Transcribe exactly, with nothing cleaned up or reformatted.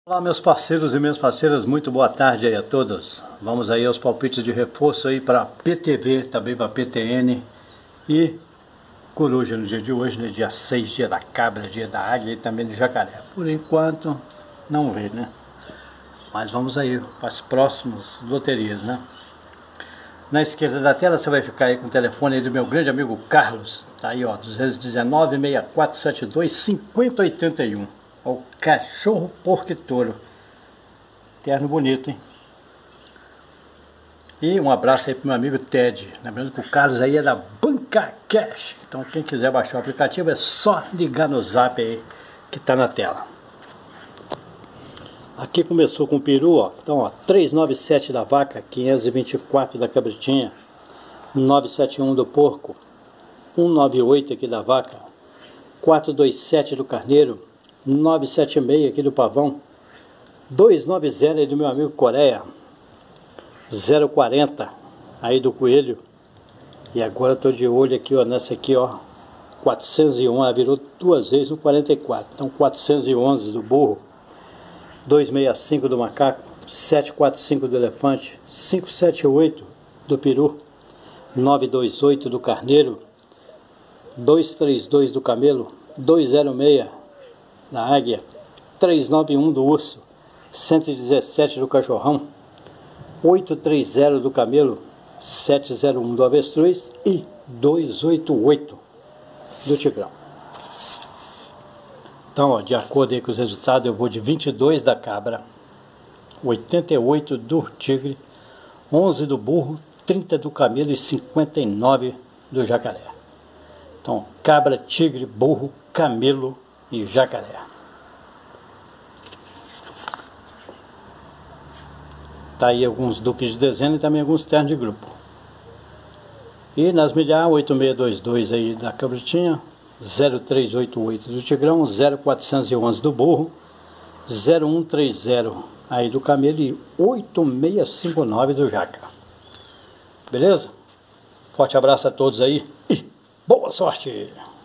Olá meus parceiros e minhas parceiras, muito boa tarde aí a todos. Vamos aí aos palpites de reforço aí para P T V, também para P T N e Coruja no dia de hoje, né? Dia seis, dia da cabra, dia da águia e também do jacaré. Por enquanto não vê, né? Mas vamos aí para as próximas loterias, né? Na esquerda da tela você vai ficar aí com o telefone aí do meu grande amigo Carlos. Tá aí ó, dois um nove, seis quatro sete dois, cinco zero oito um. O cachorro, porco e touro. Terno bonito, hein? E um abraço aí pro meu amigo Ted. Lembrando que o Carlos aí é da Banca Cash. Então quem quiser baixar o aplicativo é só ligar no zap aí que tá na tela. Aqui começou com o peru, ó. Então, ó, trezentos e noventa e sete da vaca, quinhentos e vinte e quatro da cabritinha, novecentos e setenta e um do porco, cento e noventa e oito aqui da vaca, quatrocentos e vinte e sete do carneiro, novecentos e setenta e seis aqui do pavão, duzentos e noventa aí do meu amigo Coreia, zero quarenta aí do coelho. E agora estou de olho aqui, ó, nessa aqui, ó, quatrocentos e um, ela virou duas vezes no quarenta e quatro. Então quatrocentos e onze do burro, duzentos e sessenta e cinco do macaco, setecentos e quarenta e cinco do elefante, quinhentos e setenta e oito do peru, novecentos e vinte e oito do carneiro, duzentos e trinta e dois do camelo, duzentos e seis da águia, trezentos e noventa e um do urso, cento e dezessete do cachorrão, oitocentos e trinta do camelo, setecentos e um do avestruz e duzentos e oitenta e oito do tigrão. Então, ó, de acordo aí com os resultados, eu vou de vinte e dois da cabra, oitenta e oito do tigre, onze do burro, trinta do camelo e cinquenta e nove do jacaré. Então, cabra, tigre, burro, camelo e jacaré. Tá aí alguns duques de dezena e também alguns ternos de grupo. E nas milhares, oito seis dois dois aí da cabritinha, zero três oito oito do tigrão, zero quatrocentos e onze do burro, zero um trinta aí do camelo e oito seis cinco nove do jaca. Beleza? Forte abraço a todos aí e boa sorte!